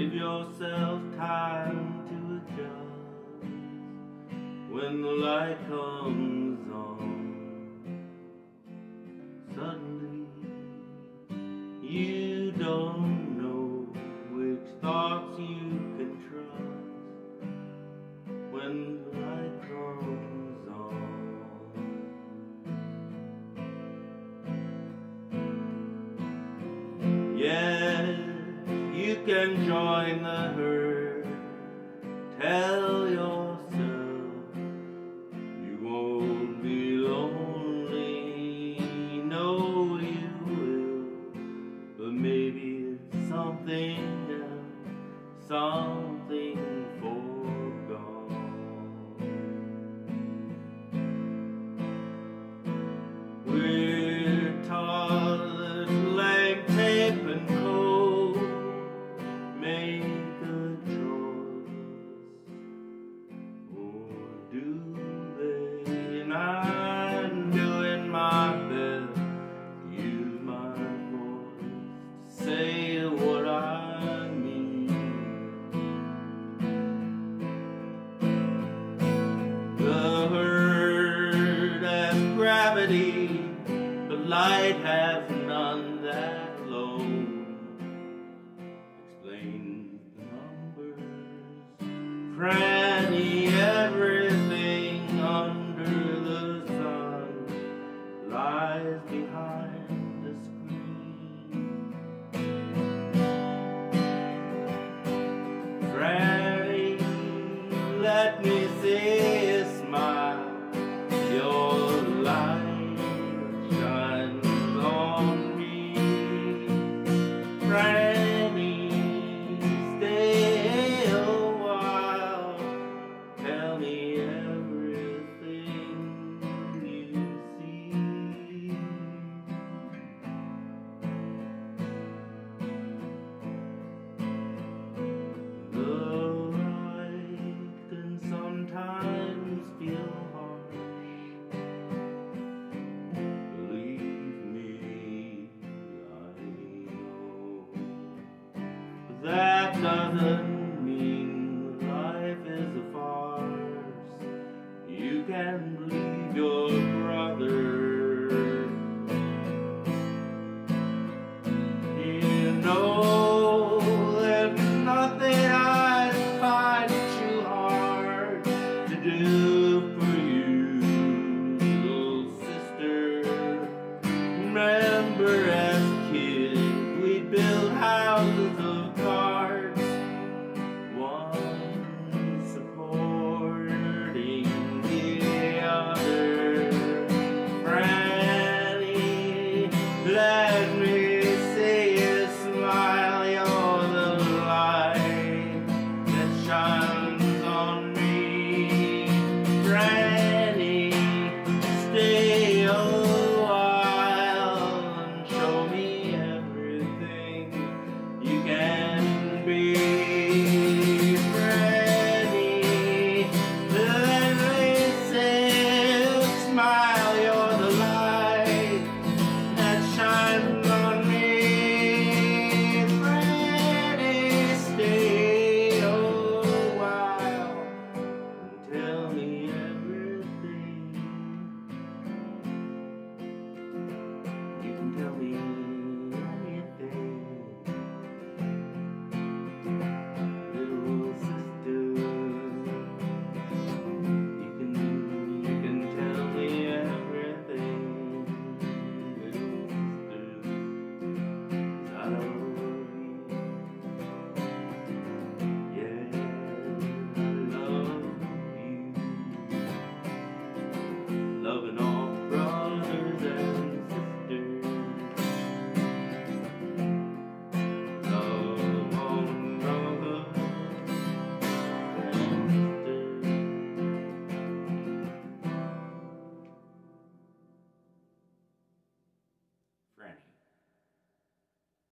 Give yourself time to adjust when the light comes on. Suddenly, you don't know which thoughts you can trust when the light comes on. Yes, you can join the herd. Tell yourself you won't be lonely. No, you will. But maybe it's something else, something forgone. We're taught that blank tape and code make a choice, or do they? And I'm doing my best to use my voice to say what I mean. The herd has gravity, but light has none that alone. Explain the numbers, Franny, everything under the sun lies behind the screen. Franny, let me see a smile. Your light shines on me. Franny, stay a while. Tell me everything you see. The light can sometimes feel harsh. Believe me, I know. But that doesn't mean life is a farce. You can believe your brother